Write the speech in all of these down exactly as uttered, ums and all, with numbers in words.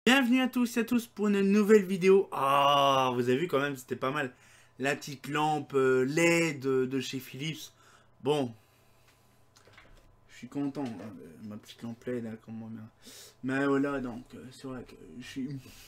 Bienvenue à tous et à tous pour une nouvelle vidéo. Ah, vous avez vu quand même, c'était pas mal. La petite lampe euh, L E D de, de chez Philips. Bon, je suis content. Hein, de ma petite lampe L E D, là, comment bien. Mais voilà, donc, euh, c'est vrai que je suis...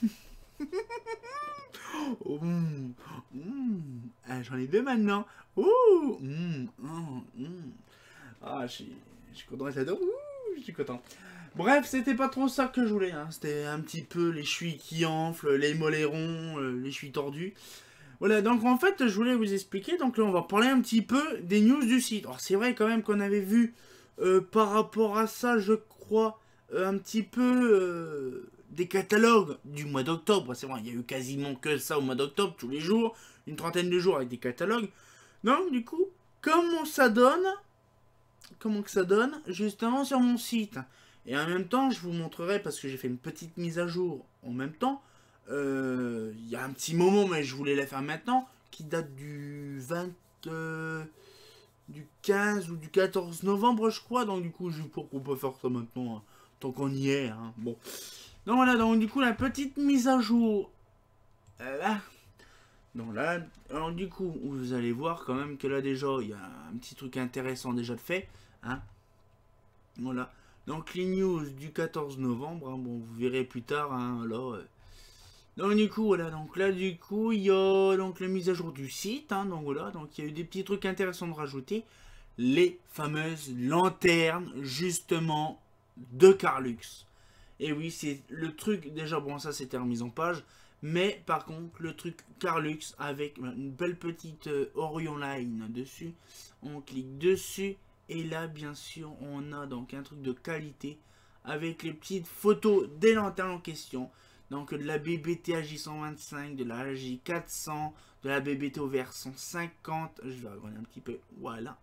Oh, mm, mm. Ah, j'en ai deux maintenant. Ouh, mm, mm, mm. Ah, je suis, je suis content, j'adore. Ouh, je suis content. Bref, c'était pas trop ça que je voulais. Hein. C'était un petit peu les chevilles qui enflent, les mollets-ronds, euh, les chevilles tordues. Voilà, donc en fait, je voulais vous expliquer. Donc là, on va parler un petit peu des news du site. Alors, c'est vrai quand même qu'on avait vu euh, par rapport à ça, je crois, euh, un petit peu euh, des catalogues du mois d'octobre. C'est vrai, il y a eu quasiment que ça au mois d'octobre, tous les jours, une trentaine de jours avec des catalogues. Donc, du coup, comment ça donne Comment que ça donne justement sur mon site. Et en même temps, je vous montrerai, parce que j'ai fait une petite mise à jour en même temps, euh, il y a un petit moment, mais je voulais la faire maintenant, qui date du vingt, euh, du quinze ou du quatorze novembre, je crois. Donc du coup, je pour qu'on peut faire ça maintenant, hein, tant qu'on y est. Hein. Bon. Donc voilà, donc du coup, la petite mise à jour. Euh, là. Donc là, alors du coup, vous allez voir quand même que là déjà, il y a un petit truc intéressant déjà de fait. Hein. Voilà. Donc les news du quatorze novembre, hein, bon vous verrez plus tard, hein, alors... Euh... Donc du coup, voilà, donc là du coup, il y a donc la mise à jour du site, hein, donc voilà, donc il y a eu des petits trucs intéressants de rajouter. Les fameuses lanternes, justement, de Carlux. Et oui, c'est le truc, déjà, bon ça c'était remis en page, mais par contre, le truc Carlux avec une belle petite euh, Orion Line dessus, on clique dessus, et là, bien sûr, on a donc un truc de qualité avec les petites photos des lanternes en question. Donc de la B B T A J cent vingt-cinq, de la A J quatre cents, de la B B T O V R cent cinquante. Je vais agrandir un petit peu. Voilà.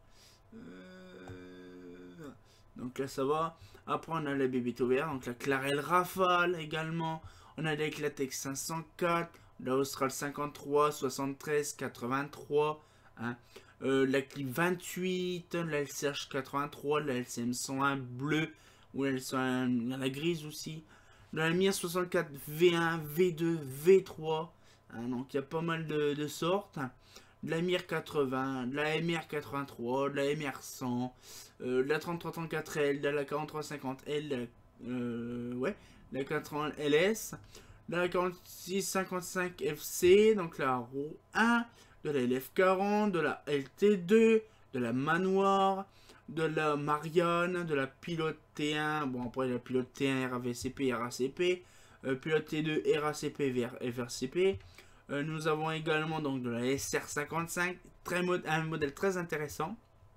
Euh... Donc là, ça va. Après, on a la B B T O V R, donc la Clarel Rafale également. On a la Latex cinq cent quatre, la Austral cinquante-trois, soixante-treize, quatre-vingt-trois. Hein. Euh, la clip vingt-huit, la L C H quatre-vingt-trois, la L C M cent un bleu, ou la L C M cent un, la grise aussi, la M I R soixante-quatre V un, V deux, V trois, hein, donc il y a pas mal de, de sortes, de la M I R quatre-vingts, de la M I R quatre-vingt-trois, de la M I R cent, euh, de la trente-trois trente-quatre L, de la quarante-trois cinquante L, euh, ouais, de la quatre-vingts L S, de la quarante-six cinquante-cinq F C, donc la R O un, de la L F quarante, de la L T deux, de la Manoir, de la Marianne, de la Pilote T un, bon après la Pilote T un R A V C P, R A C P, euh, Pilote T deux, R A C P, F R C P. Euh, nous avons également donc de la S R cinquante-cinq, très mod un modèle très intéressant.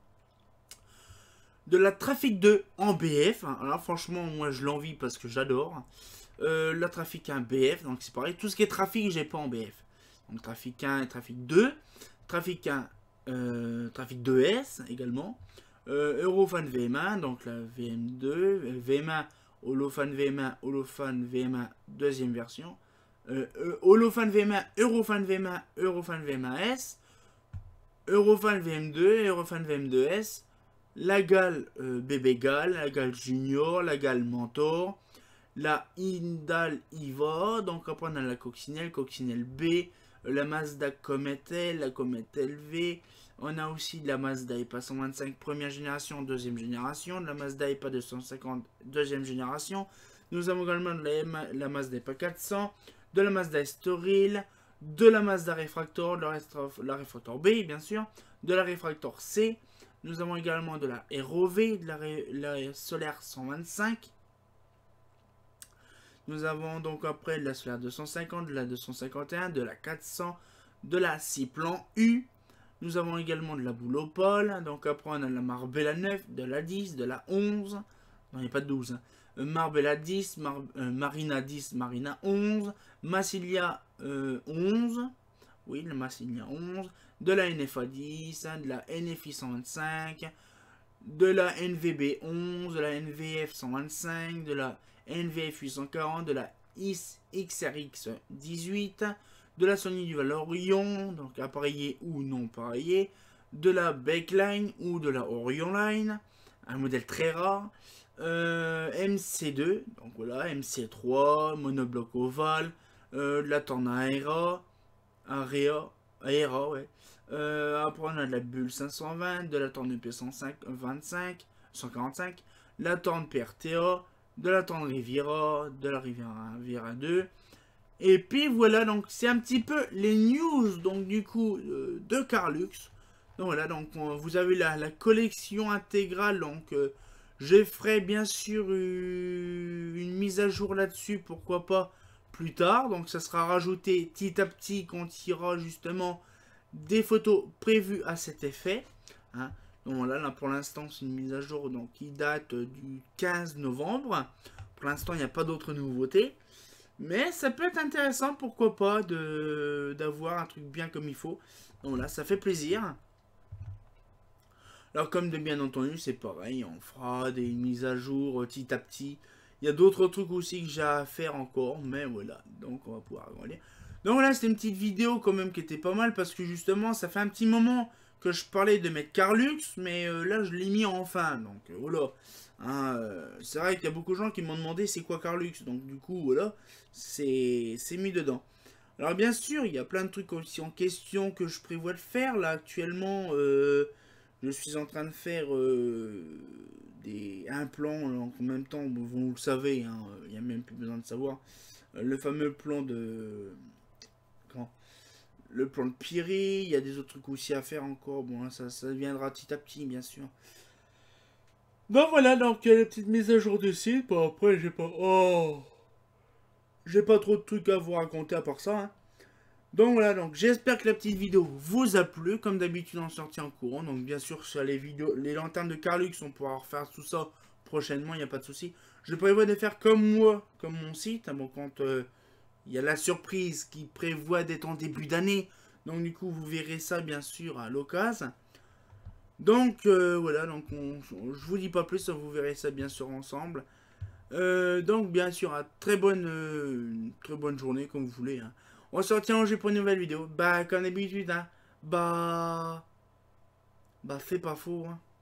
De la Trafic deux en B F, alors franchement moi je l'envie parce que j'adore. Euh, la Trafic un B F, donc c'est pareil, tout ce qui est trafic j'ai pas en B F. Donc Trafic un et Trafic deux, Trafic un, euh, Trafic deux S également, euh, Eurofan V M un, donc la V M deux, V M un, Holofan V M un, Holofan V M un deuxième version, euh, euh, Holofan V M un, Eurofan V M un, Eurofan V M un S, Eurofan V M deux, Eurofan V M deux S, la Gale euh, Bébé Gale, la Gale Junior, la Gale Mentor, la Indal Iva, donc après on a la Coccinelle, Coccinelle B, la Mazda Comet L, la Comet L V, on a aussi la Mazda E P A cent vingt-cinq première génération, deuxième génération, la Mazda E P A deux cent cinquante deuxième génération, nous avons également la, la Mazda E P A quatre cents, de la Mazda Estoril, de la Mazda Refractor, de la, la Refractor B bien sûr, de la Refractor C, nous avons également de la R O V, de la, la Solaire cent vingt-cinq. Nous avons donc après de la Solaire deux cent cinquante, de la deux cent cinquante et un, de la quatre cents, de la Ciplan U. Nous avons également de la Boulopole. Donc après on a la Marbella neuf, de la dix, de la onze. Non, il n'y a pas de douze. Hein. Marbella dix, Mar euh, Marina dix, Marina onze. Massilia euh, onze. Oui, la Massilia onze. De la N F A dix, hein, de la N F I cent vingt-cinq. De la N V B onze, de la N V F cent vingt-cinq, de la N V F huit cent quarante, de la X R X dix-huit, de la Sony du Orion, donc appareillé ou non appareillé, de la Backline ou de la Orion Line, un modèle très rare, euh, M C deux, donc voilà, M C trois, monobloc ovale, euh, de la torne Aera, Area, Aera, ouais. Euh, après on a de la bulle cinq cent vingt, de la torne P cent vingt-cinq, cent quarante-cinq, la torne P R T A, de la torne Riviera, de la Riviera, Riviera deux. Et puis voilà, donc c'est un petit peu les news, donc du coup, euh, de Carlux. Donc voilà, donc on, vous avez la, la collection intégrale, donc euh, je ferai bien sûr euh, une mise à jour là-dessus, pourquoi pas plus tard. Donc ça sera rajouté petit à petit quand il y aura justement des photos prévues à cet effet. Hein. Donc voilà, là pour l'instant c'est une mise à jour donc, qui date du quinze novembre. Pour l'instant il n'y a pas d'autres nouveautés. Mais ça peut être intéressant, pourquoi pas, de d'avoir un truc bien comme il faut. Donc là, ça fait plaisir. Alors comme de bien entendu, c'est pareil, on fera des mises à jour petit à petit. Il y a d'autres trucs aussi que j'ai à faire encore, mais voilà, donc on va pouvoir regarder. Donc voilà, c'était une petite vidéo quand même qui était pas mal, parce que justement, ça fait un petit moment que je parlais de mettre Carlux, mais euh, là, je l'ai mis enfin, donc euh, voilà. Hein, euh, c'est vrai qu'il y a beaucoup de gens qui m'ont demandé c'est quoi Carlux, donc du coup, voilà, c'est mis dedans. Alors bien sûr, il y a plein de trucs aussi en question que je prévois de faire, là, actuellement... Euh, je suis en train de faire euh, des implants en même temps, vous le savez, il hein, n'y a même plus besoin de savoir. Euh, le fameux plan de... Comment le plan de Piri, il y a des autres trucs aussi à faire encore. Bon, hein, ça, ça viendra petit à petit, bien sûr. Bon, voilà, donc il y a les petites mises à jour du site. Bon, après, j'ai pas... Oh J'ai pas trop de trucs à vous raconter à part ça, hein. Donc voilà, donc j'espère que la petite vidéo vous a plu. Comme d'habitude, on sortit en courant. Donc bien sûr, sur les vidéos, les lanternes de Carlux, on pourra refaire tout ça prochainement, il n'y a pas de souci. Je prévois de faire comme moi, comme mon site. Bon, quand euh, il y a la surprise qui prévoit d'être en début d'année. Donc du coup, vous verrez ça bien sûr à l'occasion. Donc euh, voilà, donc on, on, je vous dis pas plus, vous verrez ça bien sûr ensemble. Euh, donc bien sûr, à très bonne, euh, très bonne journée comme vous voulez. Hein. On se retient en jeu pour une nouvelle vidéo. Bah comme d'habitude, hein. Bah... Bah c'est pas faux, hein.